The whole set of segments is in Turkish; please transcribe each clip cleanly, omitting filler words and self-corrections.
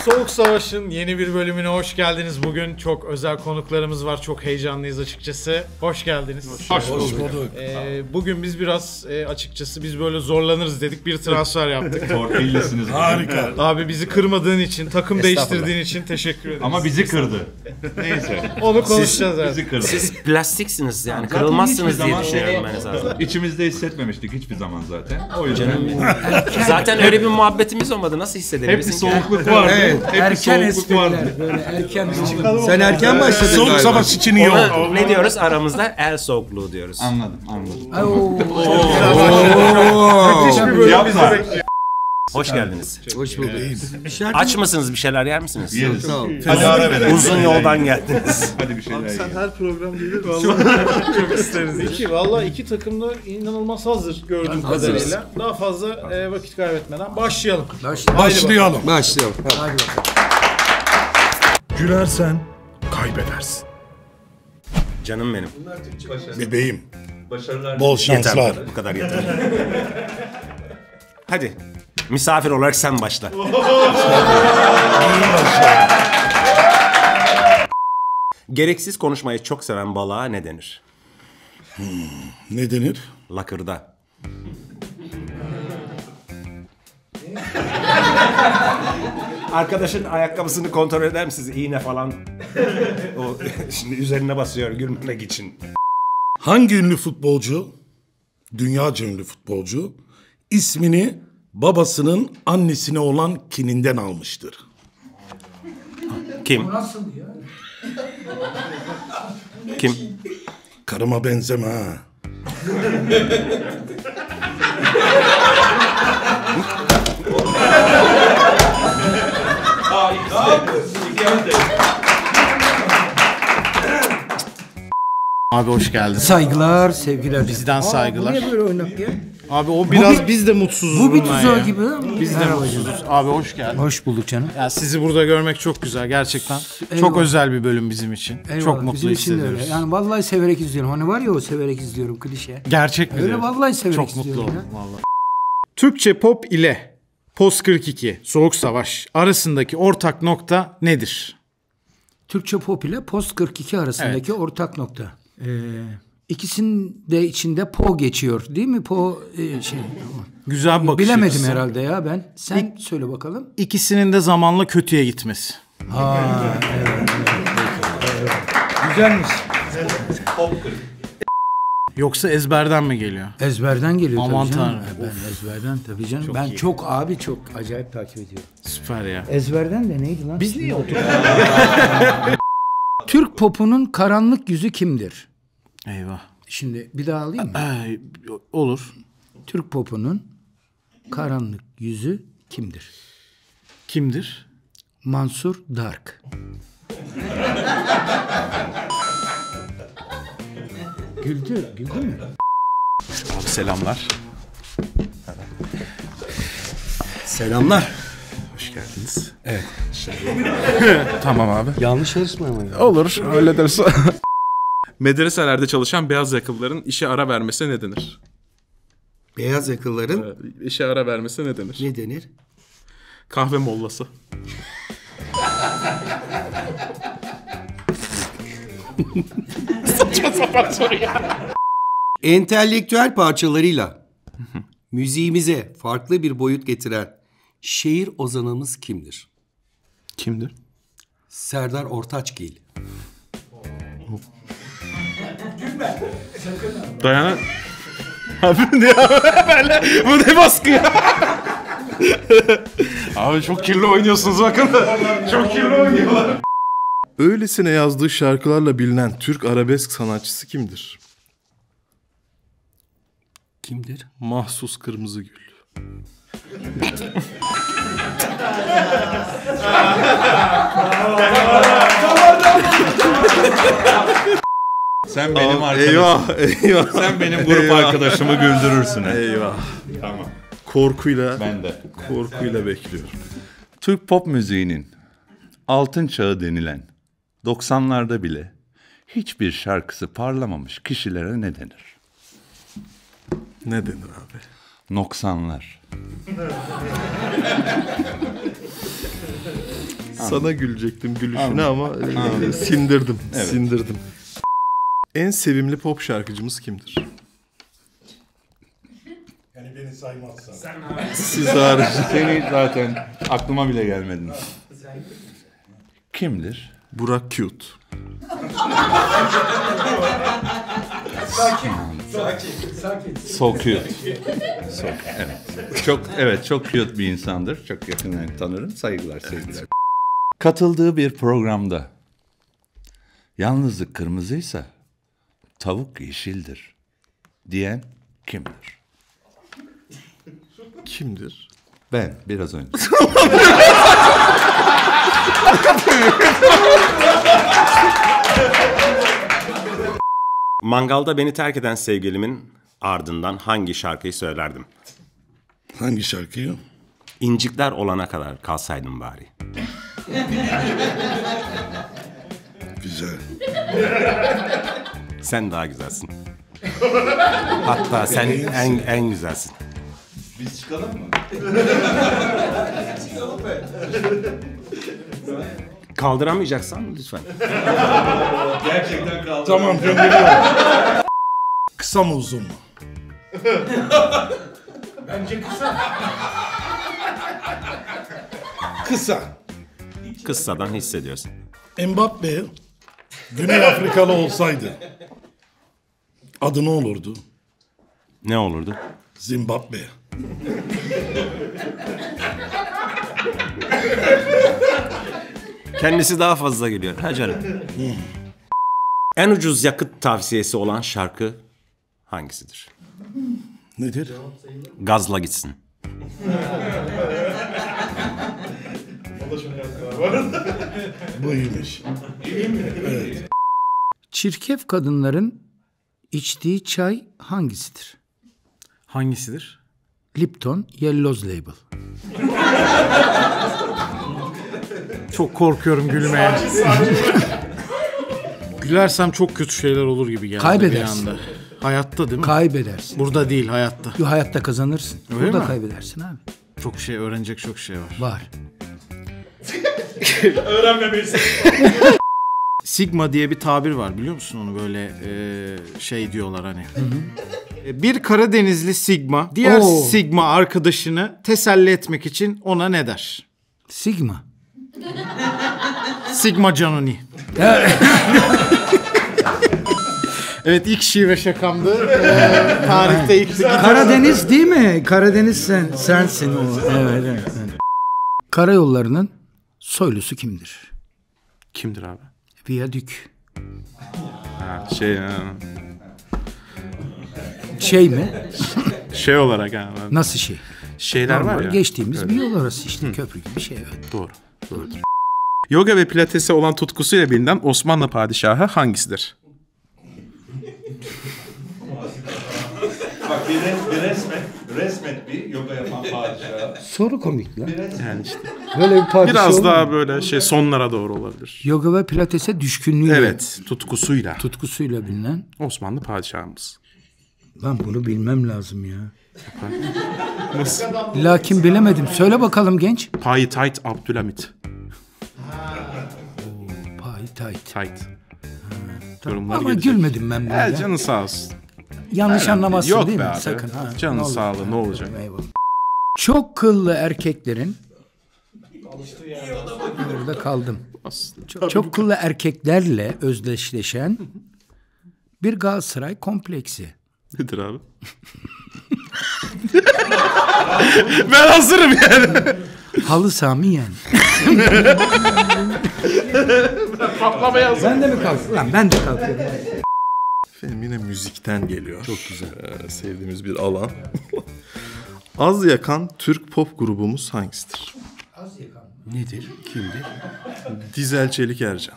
Soğuk Savaş'ın yeni bir bölümüne hoş geldiniz. Bugün çok özel konuklarımız var. Çok heyecanlıyız açıkçası. Hoş geldiniz. Hoş bulduk. Bugün biz biraz açıkçası biz böyle zorlanırız dedik. Bir transfer yaptık. Torpillisiniz. Harika. Abi bizi kırmadığın için, takım değiştirdiğin için teşekkür ederiz. Ama bizi kırdı. Neyse. Onu konuşacağız artık. Bizi kırdı. Siz plastiksiniz yani kırılmazsınız diye düşünüyorum ben zaten. İçimizde hissetmemiştik hiçbir zaman zaten. O yüzden. Zaten öyle bir muhabbetimiz olmadı. Nasıl hissedebiliriz? Hep bir soğukluk vardı. Evet, Hep bir erken soğukluk vardı. espriler. Böyle erken. Sen erken başladın Soğuk galiba. savaş için iyi Ona oldu. ne diyoruz aramızda? El soğukluğu diyoruz. Anladım. Müthiş bir bölüm bizi Yapma. bekliyor. Hoş geldiniz. Hoş bulduk. Aç mısınız? Bir şeyler yer misiniz? Yeriz. Sağ ol. Hadi ara verelim. Uzun yoldan geldiniz. Hadi bir şeyler yiyelim. Her program gelir vallahi çok isteriz. Vallahi iki takım da inanılmaz hazır gördüğüm kadarıyla. Daha fazla vakit kaybetmeden başlayalım. Başlayalım. Başlayalım. Gülersen kaybedersin. Canım benim. Bebeğim. Başarılar. Bol şanslar. Yeter. Bu kadar yeter. Hadi. Misafir olarak sen başla. Gereksiz konuşmayı çok seven balığa ne denir? Ne denir? Lakırda. Arkadaşın ayakkabısını kontrol eder misiniz? İğne falan. O şimdi üzerine basıyor gülmemek için. Hangi ünlü futbolcu, dünyaca ünlü futbolcu, ismini babasının annesine olan kininden almıştır? Kim? Kim? Karıma benzeme ha. Abi hoş geldin. Saygılar, sevgiler. Bizden saygılar. Bu niye böyle oynak ya? Abi o biraz biz de mutsuzuz Bu bir bundan tuzağı ya. gibi ama. Biz de mutsuzuz. Abi hoş geldin. Hoş bulduk canım. Ya sizi burada görmek çok güzel gerçekten. Eyvallah. Çok özel bir bölüm bizim için. Eyvallah, Çok mutlu bizim için de hissediyoruz. öyle. Yani vallahi severek izliyorum. Hani var ya o severek izliyorum klişe. Gerçek mi Öyle diyor? vallahi severek Çok mutlu izliyorum oldum ya. vallahi. Türkçe pop ile Post 42 Soğuk Savaş arasındaki ortak nokta nedir? Türkçe pop ile Post 42 arasındaki ortak nokta. İkisinin de içinde po geçiyor değil mi? Po Güzel bir bakış bilemedim açısı. herhalde ya ben. Sen söyle bakalım. İkisinin de zamanla kötüye gitmesi. Güzelmiş. Yoksa ezberden mi geliyor? Ezberden geliyor Aman tabii canım. tanrım. Ben ezberden tabii canım. Ben iyi. çok acayip takip ediyorum. Süper ya. Ezberden de neydi lan? Biz niye oturduk? Türk popunun karanlık yüzü kimdir? Eyvah. Şimdi bir daha alayım mı? Olur. Türk popunun karanlık yüzü kimdir? Kimdir? Mansur Dark. Güldü mü? Abi selamlar. Selamlar. Hoş geldiniz. Tamam abi. Yanlış yarışma mı? Olur, öyle derse. Medreselerde çalışan beyaz yakalıların işe ara vermesine ne denir? Beyaz yakalıların İşe ara vermesine ne denir? ne denir? Kahve mollası. Entelektüel parçalarıyla müziğimize farklı bir boyut getiren şehir ozanımız kimdir? Kimdir? Serdar Ortaçgil. Dayana... Abi ne ya? Bu ne baskı ya? Abi çok kirli oynuyorsunuz bakın. Çok kirli oynuyorlar. Öylesine yazdığı şarkılarla bilinen Türk arabesk sanatçısı kimdir? Kimdir? Mahsus Kırmızıgül. Sen benim arkadaşım. Eyvah. Sen benim grup arkadaşımı güldürürsün. Eyvah. Tamam. Korkuyla Ben de. bekliyorum. Türk pop müziğinin altın çağı denilen 90'larda bile hiçbir şarkısı parlamamış kişilere ne denir? Ne denir abi? Noksanlar. Sana gülecektim gülüşüne ama sindirdim. Evet. Sindirdim. En sevimli pop şarkıcımız kimdir? Yani beni saymazsan. Siz hariç. Seni zaten aklıma bile gelmedin. Kimdir? Burak Cute. So cute. Çok cute bir insandır. Çok yakından tanırım. Saygılar, sevgiler. Katıldığı bir programda yalnızlık kırmızıysa tavuk yeşildir diyen kimdir? Kimdir? Ben biraz önce. Mangalda beni terk eden sevgilimin ardından hangi şarkıyı söylerdim? Hangi şarkıyı? İncikler olana kadar kalsaydım bari. Güzel. Sen daha güzelsin. Hatta sen en güzelsin. Biz çıkalım mı? Kaldıramayacaksan lütfen. Gerçekten kaldı. Tamam gönderiyorum. Kısa mı uzun mu? Bence kısa. Kısa. Kıssadan hissediyorsun. Mbappe Güney Afrikalı olsaydı adı ne olurdu? Ne olurdu? Zimbabwe. Kendisi daha fazla geliyor. Ha canım. En ucuz yakıt tavsiyesi olan şarkı hangisidir? Nedir? Gazla gitsin. Bu iyiymiş. Çirkef kadınların içtiği çay hangisidir? Hangisidir? Lipton Yellow Label. Çok korkuyorum gülmeye. Gülersem çok kötü şeyler olur gibi geldi Kaybedersin. bir anda. Hayatta değil mi? Kaybedersin. Burada değil, hayatta. Yo, hayatta kazanırsın. Öyle Burada mi? kaybedersin abi. Çok şey öğrenecek çok şey var. Var. Sigma diye bir tabir var, biliyor musun onu, böyle şey diyorlar hani. Bir Karadenizli Sigma diğer Oo. Sigma arkadaşını teselli etmek için ona ne der? Sigma. Sigma Canoni. Evet, ilk şive şakamdı. Tarihte ilk. Karadeniz değil mi? Karadeniz sensin o. Evet. Karayollarının soylusu kimdir? Kimdir abi? Viyadük. Ha, Şey mi? şey olarak ha. Nasıl şey? Şeyler var Normal ya. geçtiğimiz bir yol orası işte. Köprü gibi bir şey. Evet. Doğru. Yoga ve pilatese olan tutkusuyla bilinen Osmanlı padişahı hangisidir? Bak resmet bir yoga yapan padişah. Soru komik lan. Yani işte. Böyle bir padişah Biraz olur mu? daha böyle sonlara doğru olabilir. Yoga ve pilatese düşkünlüğü. Evet, tutkusuyla. Tutkusuyla bilinen. Osmanlı padişahımız. Lan bunu bilmem lazım ya. Lakin bilemedim. Söyle bakalım genç. Payitayt Abdülhamit. Payitayt. Tayt. Yorumlar Ama gelecek. gülmedim ben buna. Canın sağ olsun. Yanlış anlamazsın Yok değil be mi? abi. Sakın. Ha. Canın Ne olur. sağlığı ne olacak? Eyvallah. Çok kıllı erkeklerin burada kaldım. Çok kıllı erkeklerle özdeşleşen bir Galatasaray kompleksi. Nedir abi? Ben hazırım yani. Halı Sami yani. Ben de mi kalktım? Lan ben de kalkıyorum. Efendim yine müzikten geliyor. Çok güzel. Sevdiğimiz bir alan. Az yakan Türk pop grubumuz hangisidir? Nedir? Kimdir? Dizel Çelik Ercan.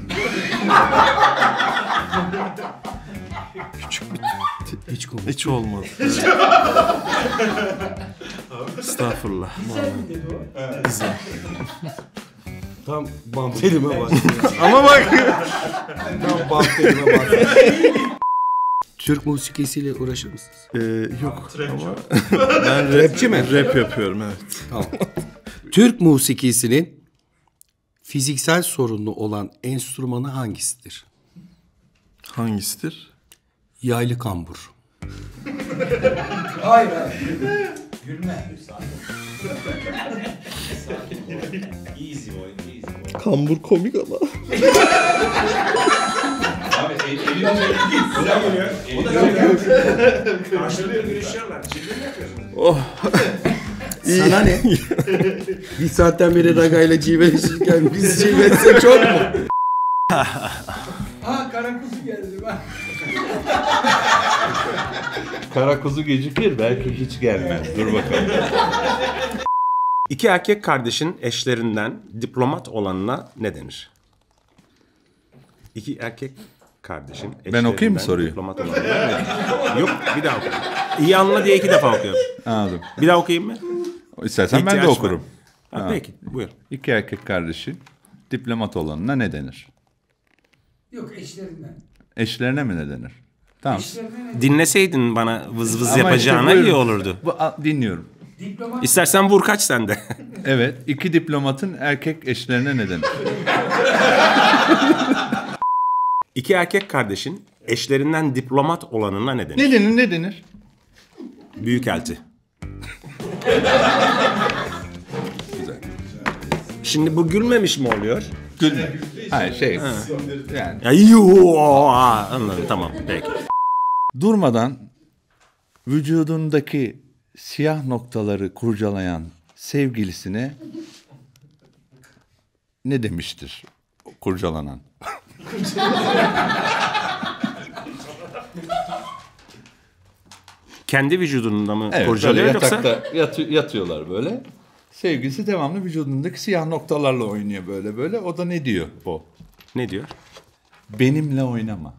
Hiç komik. Hiç olmadı. Estağfurullah. Tam bamperime bak. Ama bak. Tam bamperime bak. Türk musikisiyle uğraşır mısınız? Yok ama ben rapçi mi? Rap yapıyorum evet. Türk musikisinin fiziksel sorunu olan enstrümanı hangisidir? Hangisidir? Yaylı kambur. Hayır. Gülme. Kambur komik ama. Sana ne? Bir saatten beri Raga'yla cilveleşirken biz cilvetsek çok mu? Kara kuzu geldi bak. Kara kuzu gecikir, belki hiç gelmez. Dur bakalım. İki erkek kardeşin eşlerinden diplomat olanına ne denir? İki erkek kardeşin eşlerinden okuyayım mı soruyu? diplomat olanına ne denir? Yok, bir daha oku. İyi anla diye 2 defa okuyorum. Anladım. Bir daha okuyayım mı? İstersen ben de İhtiyaç var. okurum. Ha, peki, buyur. İki erkek kardeşin diplomat olanına ne denir? Yok eşlerinden. Eşlerine mi ne denir? Tamam. Dinleseydin bana vız vız Ama yapacağına işte buyurun. iyi olurdu. Dinliyorum. İstersen vur kaç sen de. Evet, iki diplomatın erkek eşlerine ne denir? İki erkek kardeşin eşlerinden diplomat olanına ne denir? Ne denir, ne denir? Büyükelçi. Güzel. Şimdi bu gülmemiş mi oluyor? Gülme. Hayır yani. Ya yuuu, anladım, tamam, peki. Durmadan vücudundaki siyah noktaları kurcalayan sevgilisine ne demiştir kurcalanan? Kendi vücudunda mı Evet, kurcalıyor böyle yoksa? yatakta yatıyorlar böyle. Sevgilisi devamlı vücudundaki siyah noktalarla oynuyor böyle. O da ne diyor o? Ne diyor? Benimle oynama.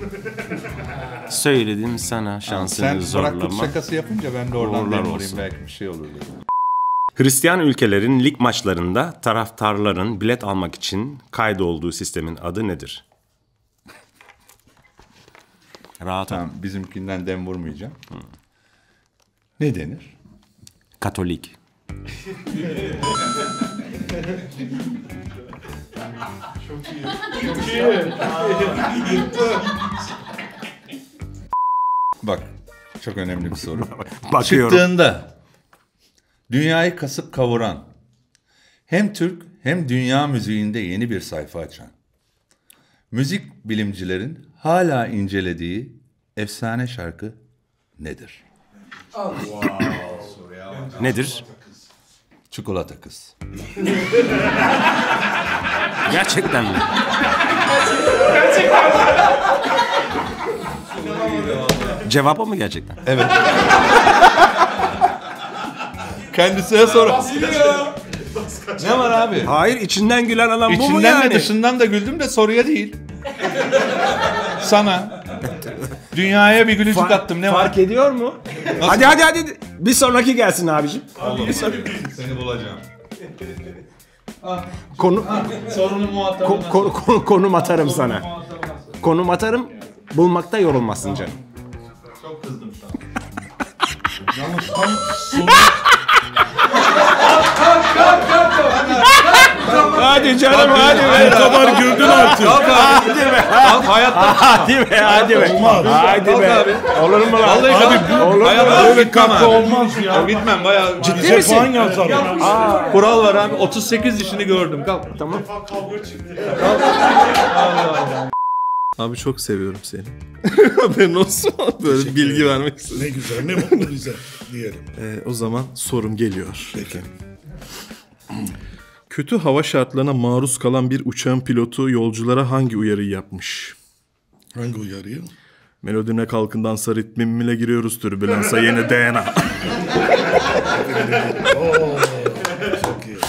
Söyledim sana şansını Sen bıraktık zorlama. şakası yapınca ben de oradan Uğurlar dem vurayım, olsun. belki bir şey olur dedim. Hristiyan ülkelerin lig maçlarında taraftarların bilet almak için kaydolduğu sistemin adı nedir? Rahat ol. Tamam, bizimkinden dem vurmayacağım. Ne denir? Katolik. Bak, çok önemli bir soru. Bakıyorum. Çıktığında dünyayı kasıp kavuran, hem Türk hem dünya müziğinde yeni bir sayfa açan, müzik bilimcilerin hala incelediği efsane şarkı nedir? Nedir? Çikolata Kız. Gerçekten mi? Cevap o mu gerçekten? Evet. Kendisine sor. Ne var abi? Hayır, içinden gülen adam bu mu İçinden yani? de dışından da güldüm de soruya değil. Sana. Dünyaya bir gülücük attım, ne var? Fark ediyor mu? Hadi. Bir sonraki gelsin abiciğim. Seni bulacağım. Sorunu muhatabına. konum atarım sana. Konum atarım, bulmakta yorulmasın canım. Çok kızdım şu an. Yalnız tam soru... Hadi canım, hadi be. Bu kadar güldün artık. Hadi be. Hadi be, hadi be. Olmaz. Hadi be. abi. Olur mu lan? Vallahi Abi Olur mu? böyle kapta olmaz ya. Gitmem bayağı. Ciddi Bize misin? puan yazar. Kural var abi. 38 işini gördüm. Kalk. Tamam. Abi çok seviyorum seni. Haberin olsun. Böyle bilgi vermek istedim. Ne güzel, ne mutlu bize diyelim. O zaman sorum geliyor. Peki. Kötü hava şartlarına maruz kalan bir uçağın pilotu yolculara hangi uyarıyı yapmış? Hangi uyarıyı? Melodine kalkın dansa ritmimle giriyoruz türbülansa yeni DNA. Çok iyi.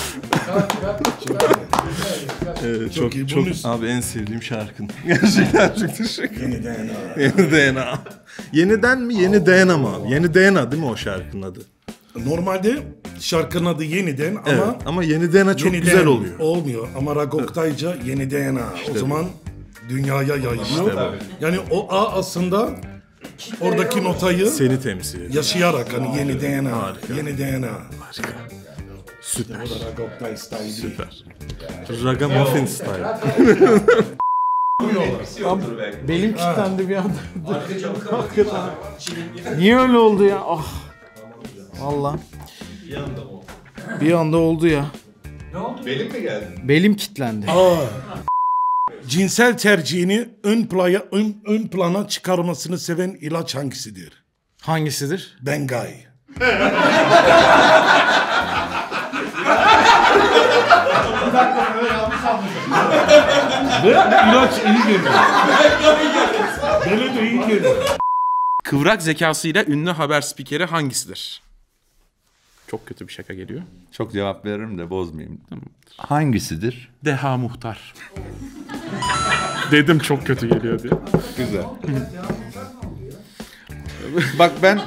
Çok iyi. çok Bunun üstü- abi en sevdiğim şarkın. Gerçekten çok teşekkür ederim. Yeni DNA. Yeniden mi yeni DNA mı abi? Yeni DNA değil mi o şarkının adı? Normalde şarkının adı Yeniden ama Evet, ama yeni DNA çok Yeniden güzel oluyor. Olmuyor ama Ragoktayca Yeni DNA. O zaman dünyaya yayılıyor. Yani o A aslında oradaki notayı Seni temsil ediyor. yaşayarak hani Yeni DNA, Harika. Yeni DNA. Süper. Bu da Ragoktay style. Süper. Ragamuffin style. Belim kilitlendi bir anda. Hakikaten. Niye öyle oldu ya? Ah. Valla. Bir anda oldu ya. Benim mi geldi? Belim kilitlendi. Cinsel tercihini ön plana çıkarmasını seven ilaç hangisidir? Hangisidir? Bengay. İlaç iyi geliyor. Böyle de iyi geliyor. Kıvrak zekasıyla ünlü haber spikeri hangisidir? Çok kötü bir şaka geliyor. Çok cevap veririm de bozmayayım. Hangisidir? Deha Muhtar. Dedim çok kötü geliyor diye. Güzel. Bak ben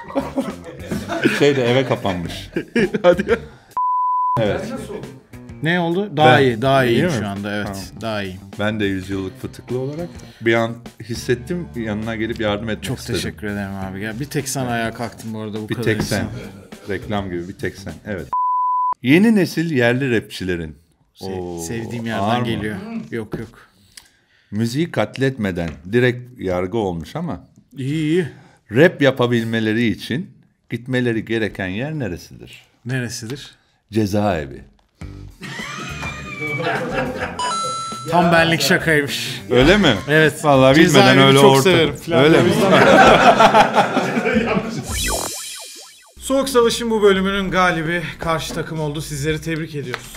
eve kapanmış. Hadi ya. Evet. Ne oldu? Daha Ben- iyi. Daha iyiyim İyi mi? şu anda. Evet. Tamam. Daha iyiyim. Ben de 100 yıllık fıtıklı olarak bir an hissettim, yanına gelip yardım etmek Çok istedim. teşekkür ederim abi. Ya bir tek sen ayağa kalktın bu arada bu Bir kadar tek insan. sen. Reklam gibi bir tek sen. Evet. Yeni nesil yerli rapçilerin. Sevdiğim ağır yerden mı? geliyor. Yok yok. Müziği katletmeden direkt yargı olmuş ama İyi iyi. rap yapabilmeleri için gitmeleri gereken yer neresidir? Neresidir? Cezaevi. Tam benlik şakaymış. Öyle mi? Evet. Vallahi bilmeden Cezaevini öyle çok orta. severim. Öyle mi? Soğuk Savaş'ın bu bölümünün galibi karşı takım oldu. Sizleri tebrik ediyoruz.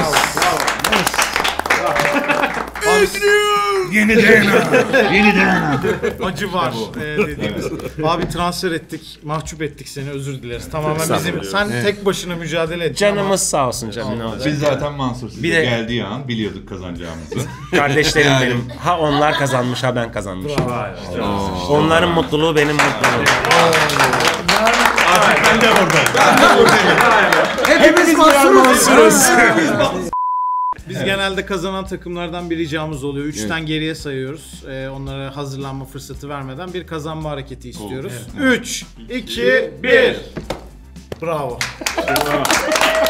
Yeni DNA. Acı var dediğimiz. Abi transfer ettik, mahcup ettik seni, özür dileriz. Tamamen bizim, sen tek başına mücadele ettin Canımız sağ olsun canım, ne olacak? Biz zaten Mansur size Bir de- geldiği an biliyorduk kazanacağımızı. Kardeşlerim benim. Ha onlar kazanmış, ha ben kazanmışım. Onların mutluluğu benim mutluluğum. Hepimiz Mansur'uz. Biz genelde kazanan takımlardan bir ricamız oluyor. 3'ten geriye sayıyoruz. Onlara hazırlanma fırsatı vermeden bir kazanma hareketi istiyoruz. 3, 2, 1. Bravo.